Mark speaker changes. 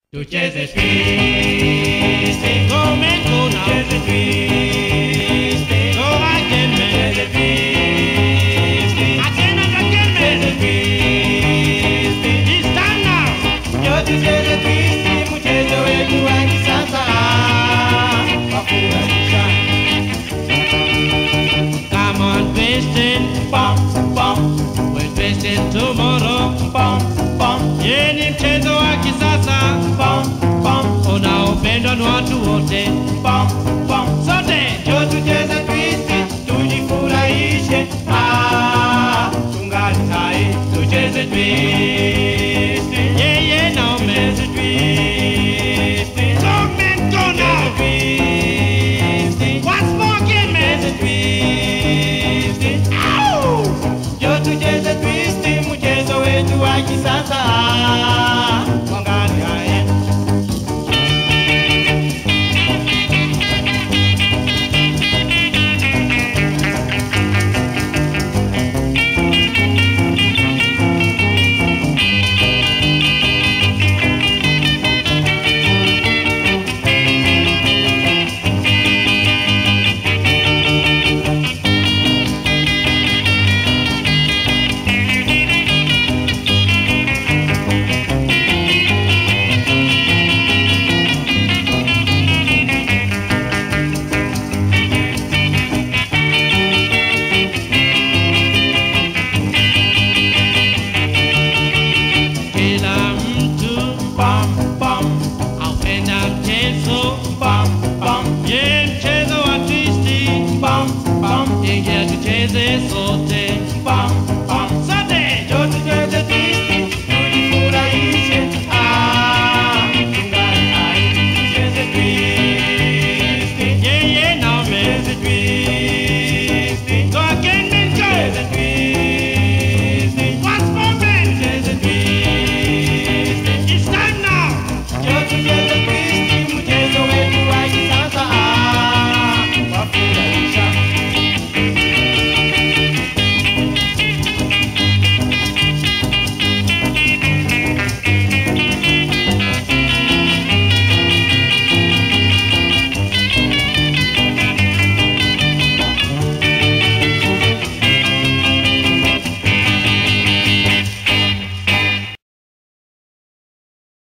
Speaker 1: Tucheze twiste, come tu now. Tucheze twiste, go again man. Tucheze twiste, again and again man. Tucheze twiste, this time now. Yo tucheze twiste, mchezo wetu wa kisasa wa kufurahisha. Come on twisting, bum bum. We're twisting tomorrow, bum bum. Yeah, ni mchezo wa kisasa.